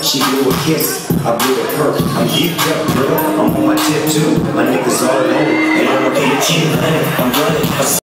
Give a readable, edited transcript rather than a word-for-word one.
she blew a kiss, I blew a perk. I'm geeked up, girl, I'm on my tip too. My niggas all on, and I'm okay to cheat, honey. I'm running.